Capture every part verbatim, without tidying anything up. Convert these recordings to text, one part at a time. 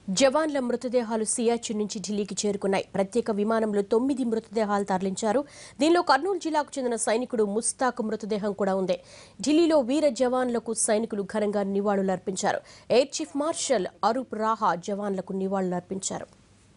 జవాన్ల మృతదేహాలు సియాచిన్ నుంచి ఢిల్లీకి చేరుకున్నాయి. ప్రత్యేక విమానంలో తొమ్మిది మృతదేహాలు తరలించారు. దీనిలో కర్నూలు జిల్లాకు చెందిన సైనికుడు ముస్తాక్ మృతదేహం కూడా ఉంది. ఢిల్లీలో వీర జవాన్లకు సైనికులు ఘనంగా నివాళులర్పించారు. Air chief marshal Arup Raha జవాన్లకు నివాళులర్పించారు.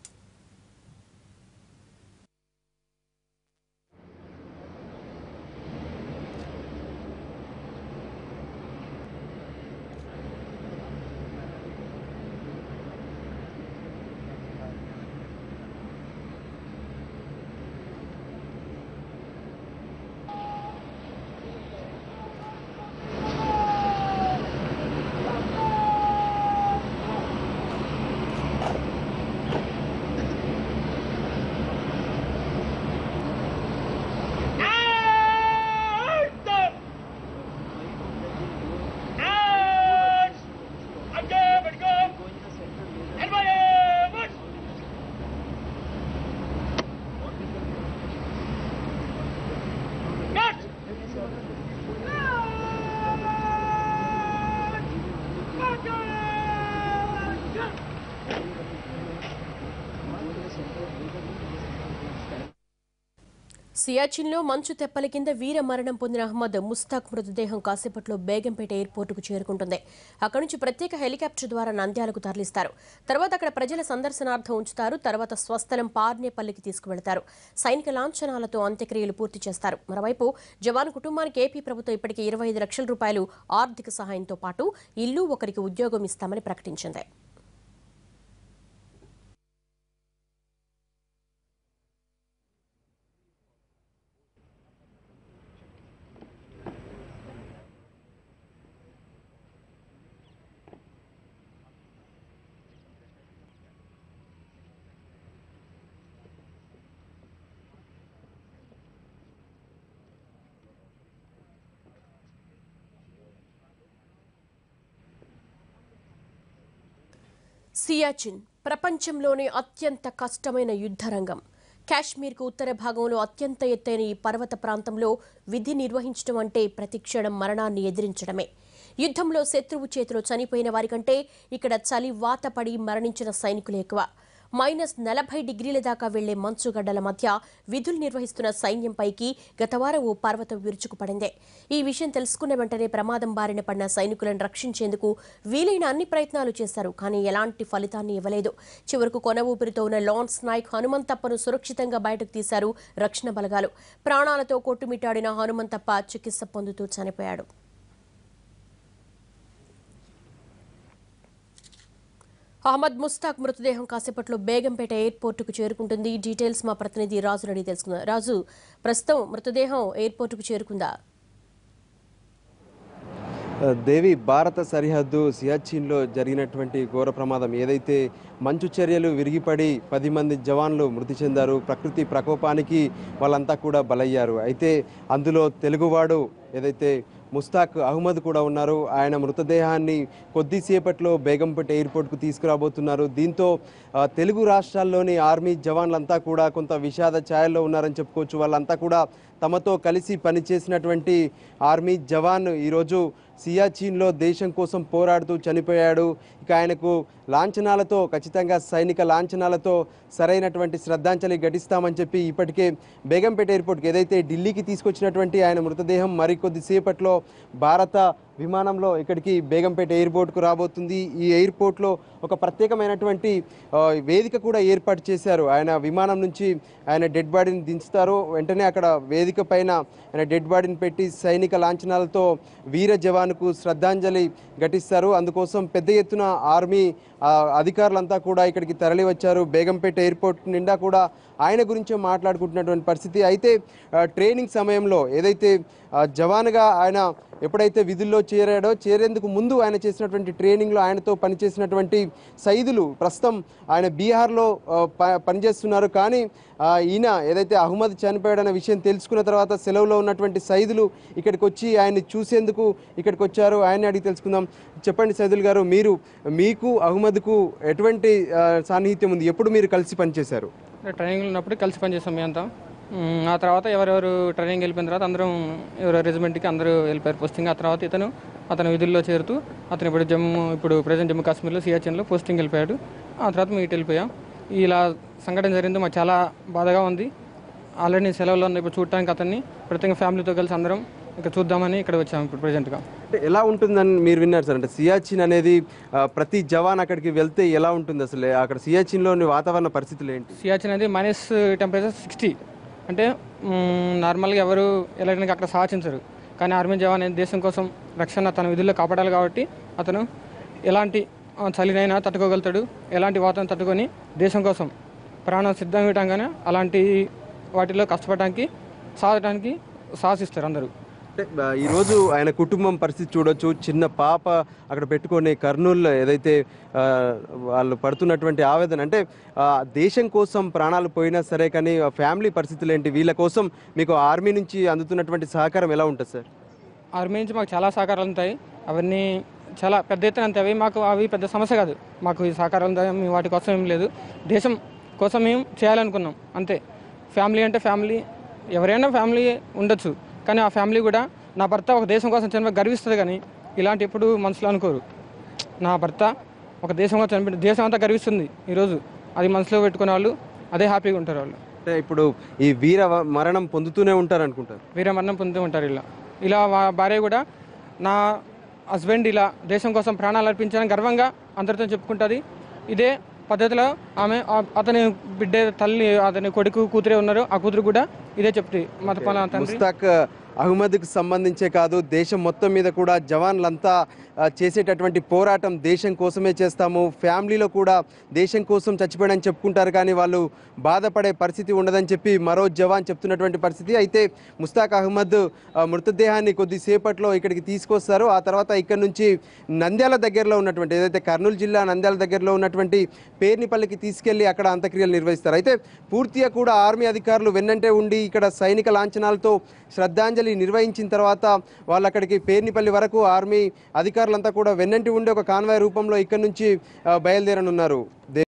సియాచిన్లో మంచు తెప్పల కింద వీర మరణం పొందిన అహ్మద్ ముస్తాక్ మృతదేహం కాసేపట్లో బేగంపేట ఎయిర్పోర్టుకు చేరుకుంటుంది. అక్కడి నుంచి ప్రత్యేక హెలికాప్టర్ ద్వారా నంద్యాలకు తరలిస్తారు. తర్వాత అక్కడ ప్రజల సందర్శనార్థం ఉంచుతారు. తర్వాత స్వస్థలం పార్నేపల్లికి తీసుకువెళతారు. సైనిక లాంఛనాలతో అంత్యక్రియలు పూర్తి చేస్తారు. మరోవైపు జవాన్ కుటుంబానికి ఏపీ ప్రభుత్వం ఇప్పటికే ఇరవై ఐదు లక్షల రూపాయలు ఆర్థిక సహాయంతో పాటు ఇల్లు, ఒకరికి ఉద్యోగం ఇస్తామని ప్రకటించింది. సియాచిన్ ప్రపంచంలోనే అత్యంత కష్టమైన యుద్ధరంగం. కాశ్మీర్కు ఉత్తర భాగంలో అత్యంత ఎత్తైన ఈ పర్వత ప్రాంతంలో విధి నిర్వహించడం అంటే ప్రతి క్షణం మరణాన్ని ఎదిరించడమే. యుద్ధంలో శత్రువు చేతిలో చనిపోయిన వారికంటే ఇక్కడ చలి వాత పడి మరణించిన సైనికులు ఎక్కువ. మైనస్ నలభై డిగ్రీల దాకా వెళ్లే మంచుగడ్డల మధ్య విధులు నిర్వహిస్తున్న సైన్యంపైకి గత వారం ఓ పర్వతం విరుచుకుపడింది. ఈ విషయం తెలుసుకున్న వెంటనే ప్రమాదం బారిన పడిన సైనికులను రక్షించేందుకు వీలైన అన్ని ప్రయత్నాలు చేశారు. కానీ ఎలాంటి ఫలితాన్ని ఇవ్వలేదు. చివరకు కొన ఊపిరితో ఉన్న లాన్స్ నాయక్ హనుమంతప్పను సురక్షితంగా బయటకు తీశారు రక్షణ బలగాలు. ప్రాణాలతో కొట్టుమిట్టాడిన హనుమంతప్ప చికిత్స పొందుతూ చనిపోయాడు. అహ్మద్ ముస్తాక్ మృతదేహం కాసేపట్లో బేగంపేట ఎయిర్పోర్టుకు చేరుకుంటుంది. డీటెయిల్స్ మా ప్రతినిధి రాజు రెడ్డి తెలుసుకుందాం. రాజు, ప్రస్తుతం మృతదేహం ఎయిర్పోర్టుకు చేరుకుందా? దేవి, భారత సరిహద్దు సియాచిన్లో జరిగినటువంటి ఘోర ప్రమాదం ఏదైతే మంచు చర్యలు విరిగిపడి పది మంది జవాన్లు మృతి చెందారు. ప్రకృతి ప్రకోపానికి వాళ్ళంతా కూడా బలయ్యారు. అయితే అందులో తెలుగువాడు ఏదైతే ముస్తాక్ అహ్మద్ కూడా ఉన్నారు. ఆయన మృతదేహాన్ని కొద్దిసేపట్లో బేగంపేట ఎయిర్పోర్ట్కు తీసుకురాబోతున్నారు. దీంతో తెలుగు రాష్ట్రాల్లోని ఆర్మీ జవాన్లంతా కూడా కొంత విషాద ఛాయల్లో ఉన్నారని చెప్పుకోవచ్చు. వాళ్ళంతా కూడా తమతో కలిసి పనిచేసినటువంటి ఆర్మీ జవాన్ ఈరోజు సియాచిన్లో దేశం కోసం పోరాడుతూ చనిపోయాడు. ఇక ఆయనకు లాంఛనాలతో, ఖచ్చితంగా సైనిక లాంఛనాలతో సరైనటువంటి శ్రద్ధాంజలి ఘటిస్తామని చెప్పి ఇప్పటికే బేగంపేట ఎయిర్పోర్ట్కి ఏదైతే ఢిల్లీకి తీసుకొచ్చినటువంటి ఆయన మృతదేహం మరికొద్దిసేపట్లో భారత విమానంలో ఇక్కడికి బేగంపేట ఎయిర్పోర్ట్కు రాబోతుంది. ఈ ఎయిర్పోర్ట్లో ఒక ప్రత్యేకమైనటువంటి వేదిక కూడా ఏర్పాటు చేశారు. ఆయన విమానం నుంచి ఆయన డెడ్ బాడీని దించుతారు. వెంటనే అక్కడ వేదిక పైన ఆయన డెడ్ బాడీని పెట్టి సైనిక లాంఛనాలతో వీర జవాన్కు శ్రద్ధాంజలి ఘటిస్తారు. అందుకోసం పెద్ద ఎత్తున ఆర్మీ అధికారులంతా కూడా ఇక్కడికి తరలి వచ్చారు. బేగంపేట ఎయిర్పోర్ట్ నిండా కూడా ఆయన గురించే మాట్లాడుకుంటున్నటువంటి పరిస్థితి. అయితే ట్రైనింగ్ సమయంలో ఏదైతే జవాన్గా ఆయన ఎప్పుడైతే విధుల్లో చేరాడో, చేరేందుకు ముందు ఆయన చేసినటువంటి ట్రైనింగ్లో ఆయనతో పనిచేసినటువంటి సైదులు ప్రస్తుతం ఆయన బీహార్లో పనిచేస్తున్నారు. కానీ ఈయన ఏదైతే అహ్మద్ చనిపోయాడన్న విషయం తెలుసుకున్న తర్వాత సెలవులో ఉన్నటువంటి సైదులు ఇక్కడికి వచ్చి ఆయన్ని చూసేందుకు ఇక్కడికి వచ్చారు. ఆయన్ని అడిగి తెలుసుకుందాం. చెప్పండి సైదుల్ గారు, మీరు మీకు అహ్మద్కు ఎటువంటి సాన్నిహిత్యం ఉంది? ఎప్పుడు మీరు కలిసి పనిచేశారు? ట్రైనింగ్ ఉన్నప్పుడు కలిసి పనిచేస్తాం మేమంతా. ఆ తర్వాత ఎవరెవరు ట్రైనింగ్ వెళ్ళిపోయిన తర్వాత అందరం ఎవరెవరు రెజిమెంట్కి అందరూ వెళ్ళిపోయారు పోస్టింగ్. ఆ తర్వాత ఇతను అతను విధుల్లో చేరుతూ అతను ఇప్పుడు జమ్మూ ఇప్పుడు ప్రజెంట్ జమ్మూ కాశ్మీర్లో సియాచిన్లో పోస్టింగ్ వెళ్ళిపోయాడు. ఆ తర్వాత మేము ఇటు వెళ్ళిపోయాం. ఇలా సంఘటన జరిగింది, మాకు చాలా బాధగా ఉంది. ఆల్రెడీ సెలవులో ఉన్న ఇప్పుడు చూడటానికి అతన్ని ప్రత్యేక ఫ్యామిలీతో కలిసి అందరం ఇక్కడ చూద్దామని ఇక్కడ వచ్చాము ఇప్పుడు ప్రజెంట్గా. అంటే ఎలా ఉంటుందని మీరు విన్నారు సార్? అంటే సియాచిన్ అనేది ప్రతి జవాన్ అక్కడికి వెళ్తే ఎలా ఉంటుంది అసలు? అక్కడ సియాచిన్లోని వాతావరణ పరిస్థితులు ఏంటి? సియాచిన్ అనేది మైనస్ టెంపరేచర్ సిక్స్టీ, అంటే నార్మల్గా ఎవరు వెళ్ళడానికి అక్కడ సాహసించరు. కానీ ఆర్మీ జవాన్ అనేది దేశం కోసం రక్షణ తన విధుల్లో కాపాడాలి కాబట్టి అతను ఎలాంటి చలినైనా తట్టుకోగలుగుతాడు. ఎలాంటి వాతావరణం తట్టుకొని దేశం కోసం ప్రాణం సిద్ధం ఇవ్వటంగానే అలాంటి వాటిలో కష్టపడడానికి సాధటానికి సాహసిస్తారు అందరూ. అంటే ఈరోజు ఆయన కుటుంబం పరిస్థితి చూడొచ్చు. చిన్న పాప అక్కడ పెట్టుకొని కర్నూలులో ఏదైతే వాళ్ళు పడుతున్నటువంటి ఆవేదన, అంటే దేశం కోసం ప్రాణాలు పోయినా సరే కానీ ఫ్యామిలీ పరిస్థితులు ఏంటి? వీళ్ళ కోసం మీకు ఆర్మీ నుంచి అందుతున్నటువంటి సహకారం ఎలా ఉంటుంది సార్? ఆర్మీ నుంచి మాకు చాలా సహకారాలు ఉంటాయి. అవన్నీ చాలా పెద్ద ఎత్తున అంతే. అవి మాకు అవి పెద్ద సమస్య కాదు. మాకు ఈ సహకారాలు ఉంటాయి, మేము వాటి కోసం ఏం లేదు. దేశం కోసం మేము చేయాలనుకున్నాం అంతే. ఫ్యామిలీ అంటే ఫ్యామిలీ, ఎవరైనా ఫ్యామిలీ ఉండొచ్చు, కానీ ఆ ఫ్యామిలీ కూడా నా భర్త ఒక దేశం కోసం చనిపోయి గర్విస్తుంది. కానీ ఇలాంటి ఎప్పుడు మనసులో అనుకోరు. నా భర్త ఒక దేశం కోసం చనిపోయి దేశం అంతా గర్విస్తుంది ఈరోజు. అది మనసులో పెట్టుకునే వాళ్ళు అదే హ్యాపీగా ఉంటారు వాళ్ళు. అంటే ఇప్పుడు ఈ వీర మరణం పొందుతూనే ఉంటారు అనుకుంటారు. వీర మరణం పొందుతూ ఉంటారు. ఇలా ఇలా భార్య కూడా నా హస్బెండ్ ఇలా దేశం కోసం ప్రాణాలు అర్పించాలని గర్వంగా అందరితో చెప్పుకుంటుంది. ఇదే పద్ధతిలో ఆమె అతని బిడ్డ తల్లి, అతని కొడుకు కూతురే ఉన్నారు, ఆ కూతురు కూడా ఇదే చెప్తుంది. మత ముస్తాక్ అహ్మద్కి సంబంధించే కాదు, దేశం మొత్తం మీద కూడా జవాన్లంతా చేసేటటువంటి పోరాటం దేశం కోసమే చేస్తాము, ఫ్యామిలీలో కూడా దేశం కోసం చచ్చిపోయాడని చెప్పుకుంటారు, కానీ వాళ్ళు బాధపడే పరిస్థితి ఉండదని చెప్పి మరో జవాన్ చెప్తున్నటువంటి పరిస్థితి. అయితే ముస్తాక్ అహ్మద్ మృతదేహాన్ని కొద్దిసేపట్లో ఇక్కడికి తీసుకొస్తారు. ఆ తర్వాత ఇక్కడ నుంచి నంద్యాల దగ్గరలో ఉన్నటువంటి, ఏదైతే కర్నూలు జిల్లా నంద్యాల దగ్గరలో ఉన్నటువంటి పేర్నిపల్లికి తీసుకెళ్లి అక్కడ అంత్యక్రియలు నిర్వహిస్తారు. అయితే పూర్తిగా కూడా ఆర్మీ అధికారులు వెన్నంటే ఉండి ఇక్కడ సైనిక లాంఛనాలతో శ్రద్ధాంజలి నిర్వహించిన తర్వాత వాళ్ళు అక్కడికి పేర్నిపల్లి వరకు ఆర్మీ అధికారులంతా కూడా వెన్నంటి ఉండి ఒక కాన్వాయ్ రూపంలో ఇక్కడ నుంచి బయలుదేరనున్నారు.